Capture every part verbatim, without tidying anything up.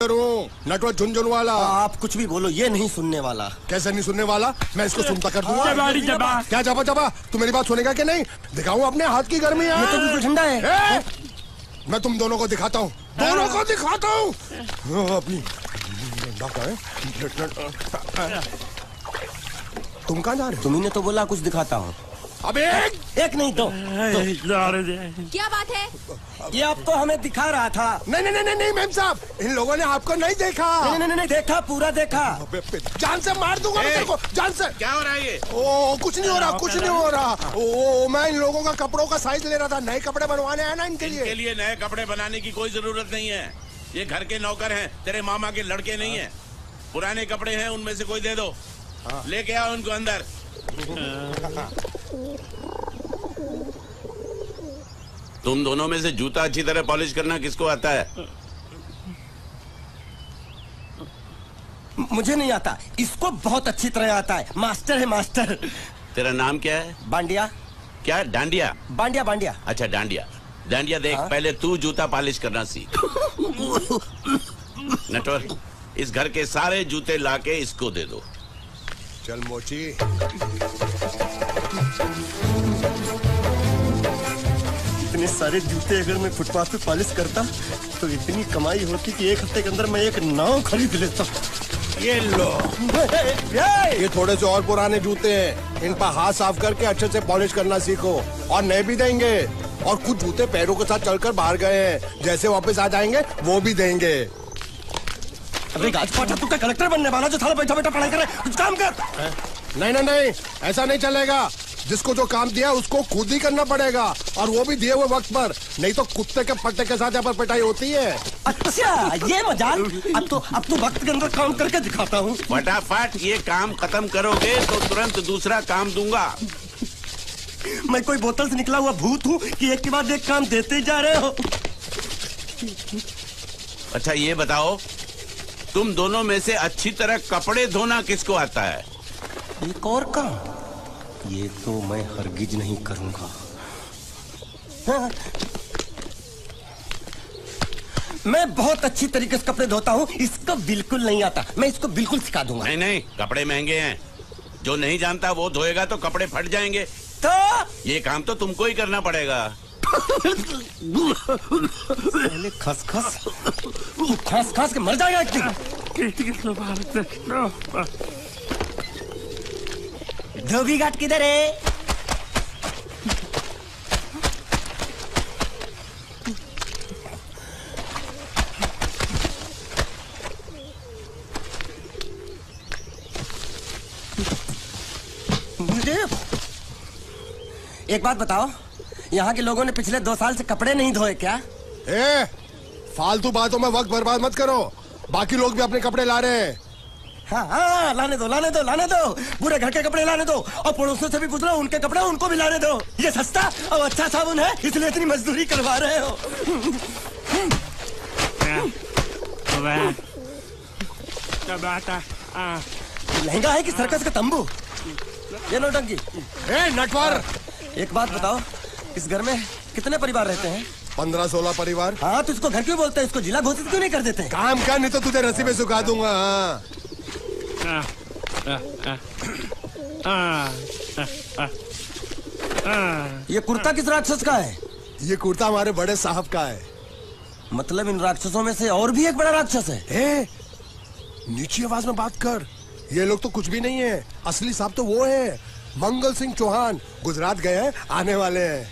करूं? नटवर झुनझुनवाला। आप कुछ भी बोलो, ये नहीं सुनने वाला। कैसे नहीं सुनने वाला? मैं इसको सुनता कर दूंगा। जबा, क्या जबा जबा? तू मेरी बात सुनेगा कि नहीं? दिखाऊं अपने हाथ की गर्मी? ये तो बिल्कुल ठंडा है। मैं तुम दोनों को दिखाता हूँ, दोनों को दिखाता हूँ अपनी। तुम कहाँ जा रहे हो? तुम्ही तो बोला कुछ दिखाता हूँ। अब एक एक नहीं तो, तो क्या बात है? ये आपको हमें दिखा रहा था। नहीं नहीं नहीं नहीं मैम साहब, इन लोगों ने आपको नहीं देखा। नहीं नहीं नहीं देखा, पूरा देखा। जान से मार दूंगा मैं तेरे को, जान से। क्या हो रहा है ये? ओ कुछ नहीं हो रहा, कुछ नहीं हो रहा। ओ मैं इन लोगों का कपड़ों का साइज ले रहा था, नए कपड़े बनवाने आया ना इनके लिए। इनके लिए नए कपड़े बनाने की कोई जरूरत नहीं है। ये घर के नौकर हैं, तेरे मामा के लड़के नहीं हैं। पुराने कपड़े हैं, उनमें से कोई दे दो। लेके आओ उनको अंदर। तुम दोनों में से जूता अच्छी तरह पॉलिश करना किसको आता है? मुझे नहीं आता, इसको बहुत अच्छी तरह आता है। मास्टर है मास्टर। तेरा नाम क्या है? बांडिया। क्या? डांडिया? बांडिया बांडिया। अच्छा डांडिया। डांडिया देख, हाँ? पहले तू जूता पॉलिश करना सीख। नटवर, इस घर के सारे जूते लाके इसको दे दो। चल मोची। इतने सारे जूते अगर मैं फुटपाथ पे पॉलिश करता तो इतनी कमाई होती कि एक हफ्ते के अंदर मैं एक नाव खरीद लेता। ये लो, ये थोड़े से और पुराने जूते हैं, इन पर हाथ साफ करके अच्छे से पॉलिश करना सीखो। और नए भी देंगे, और कुछ जूते पैरों के साथ चलकर बाहर गए हैं, जैसे वापस आ जाएंगे वो भी देंगे। अबे गाजपाटा, तू क्या कलेक्टर बनने वाला जो थाला बैठा बैठा पढ़ाई करे? कुछ काम कर। नहीं नहीं नहीं, ऐसा नहीं चलेगा। जिसको जो काम दिया उसको खुद ही करना पड़ेगा, और वो भी दिए हुए वक्त पर, नहीं तो कुत्ते के पट्टे के साथ यहाँ पर पिटाई होती है। अच्छा ये मजाल। अब तो अब तो वक्त के अंदर काम करके दिखाता हूँ। फटाफट ये काम खत्म करोगे तो तुरंत दूसरा काम दूंगा। मैं कोई बोतल से निकला हुआ भूत हूँ कि एक के बाद एक काम देते जा रहे हो? अच्छा ये बताओ, तुम दोनों में से अच्छी तरह कपड़े धोना किसको आता है? एक और काम? ये तो मैं हरगिज नहीं करूंगा। हाँ। मैं बहुत अच्छी तरीके से कपड़े धोता हूँ, इसको बिल्कुल नहीं आता। मैं इसको बिल्कुल सिखा दूंगा। नहीं नहीं, कपड़े महंगे हैं, जो नहीं जानता वो धोएगा तो कपड़े फट जाएंगे। तो ये काम तो तुमको ही करना पड़ेगा। पहले खस खस खस खस के मर जाएगा एक दिन। धोबी घाट किधर है? एक बात बताओ, यहाँ के लोगों ने पिछले दो साल से कपड़े नहीं धोए क्या? ए, फालतू बातों में वक्त बर्बाद मत करो, बाकी लोग भी अपने कपड़े ला रहे हैं। हाँ हाँ, लाने दो लाने दो लाने दो, पूरे घर के कपड़े लाने दो, और पड़ोसियों से भी पूछ लो, उनके कपड़े उनको भी लाने दो। ये सस्ता और अच्छा साबुन है, इसलिए इतनी मजदूरी करवा रहे हो। लहंगा है कि सर्कस का तंबू? ये नौटंकी। ए नटवर, एक बात बताओ, इस घर में कितने परिवार रहते हैं? पंद्रह सोलह परिवार। हाँ तो इसको घर क्यों बोलते हैं? इसको जिला घोषित क्यों नहीं कर देते? काम कर, नहीं तो तुझे रस्सी में सुखा दूंगा। ये कुर्ता किस राक्षस का है? ये कुर्ता हमारे बड़े साहब का है। मतलब इन राक्षसों में से और भी एक बड़ा राक्षस है? ए, नीची आवाज में बात कर, ये लोग तो कुछ भी नहीं है, असली साहब तो वो है, मंगल सिंह चौहान, गुजरात गए हैं, आने वाले हैं।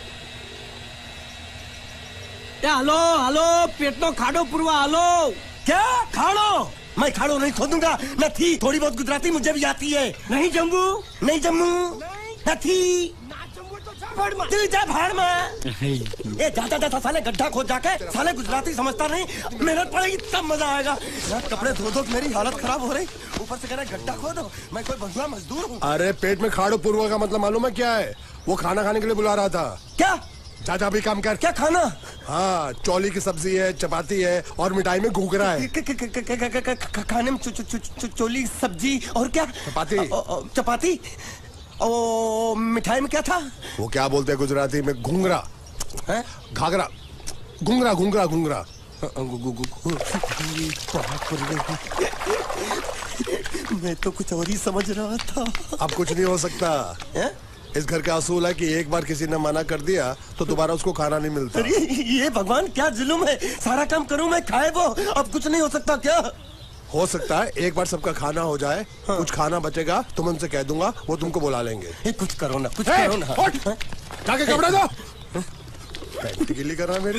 हालो हालो, पेटनो खाड़ो पुरवा हालो। क्या खाड़ो? मैं खाड़ो नहीं खोदूंगा, न थी। थोड़ी बहुत गुजराती मुझे भी आती है। नहीं जम्मू, नहीं जम्मू, न थी। तू जा भाड़ में। ये जाता जाता साले गड्ढा खोद जाके, साले गुजराती समझता नहीं, मेहनत पड़ेगी तब मजा आएगा। कपड़े धो धो मेरी हालत खराब हो रही, ऊपर से कह रहे गड्ढा खोदो, मैं कोई बंधुआ मजदूर हूँ? अरे पेट में खाड़ो पूर्वा का मतलब मालूम है क्या है? वो खाना खाने के लिए बुला रहा था। क्या? चाचा भी काम कर। क्या खाना? हाँ, चौली की सब्जी है, चपाती है, और मिठाई में घूघरा है। खाने में चोली सब्जी और क्या? चपाती। चपाती। ओ, मिठाई में क्या था? वो क्या बोलते हैं गुजराती में? घूंघरा, घाघरा, घूंघरा घूंघरा घूंघरा। मैं तो कुछ और ही समझ रहा था। अब कुछ नहीं हो सकता है? इस घर का असूल है कि एक बार किसी ने मना कर दिया तो दोबारा उसको खाना नहीं मिलता। अरे ये भगवान क्या जुल्म है, सारा काम करूं मैं खाए वो, अब कुछ नहीं हो सकता क्या? हो सकता है एक बार सबका खाना हो जाए। हाँ। कुछ खाना बचेगा तो मैं उनसे कह दूंगा, वो तुमको बुला लेंगे। ए, कुछ करो ना, कुछ करो ना। जाके कपड़े दो। पैंट गिल्ली कर रहा है मेरी।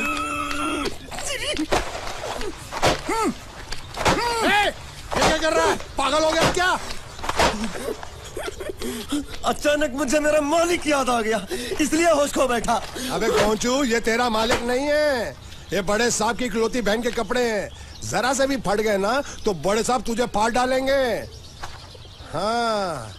ये क्या कर रहा है, पागल हो गया क्या? अचानक मुझे मेरा मालिक याद आ गया, इसलिए होश खो बैठा। अबे पहुंचू, ये तेरा मालिक नहीं है, ये बड़े साहब की इकलौती बहन के कपड़े हैं। जरा से भी फट गए ना तो बड़े साहब तुझे फाड़ डालेंगे। हाँ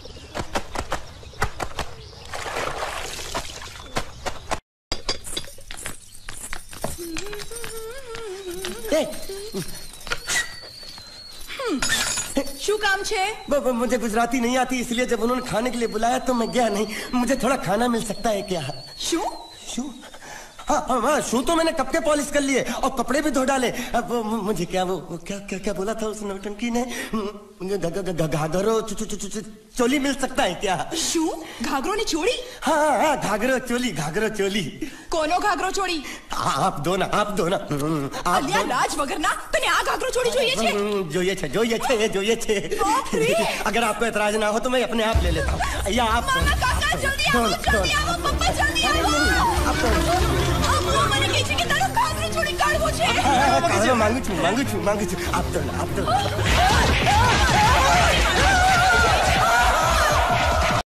શું કામ છે? मुझे गुजराती नहीं आती, इसलिए जब उन्होंने खाने के लिए बुलाया तो मैं गया नहीं। मुझे थोड़ा खाना मिल सकता है क्या? શું? शू? हाँ हाँ हाँ, शू तो मैंने कब के पॉलिश कर लिए और कपड़े भी धो डाले। अब मुझे क्या वो, वो क्या क्या क्या बोला था उस नौटंकी ने? मुझे घाघरो चोली मिल सकता है क्या? શું? ઘાઘરોની ચોળી? हाँ हाँ, घाघरो चोली, घाघरो चोली। કોનો ઘાઘરો ચોળી? आप दो ना, आप दो ना, आप અલ્યા રાજ વગરના તને આ ઘાઘરો ચોળી જોઈએ છે? જોઈએ છે, જોઈએ છે, જોઈએ છે। अगर आपको एतराज ना हो तो मैं अपने आप ले लेता हूँ, या आप મામા કાકા જલ્દી આવો, જલ્દી આવો, પપ્પા જલ્દી આવો। અમ્મા મને કહે છે કે તારો ઘાઘરો ચોળી કાઢવો છે। मांगू છું, मांगू છું, मांगू છું। आप दो ना, आप दो ना।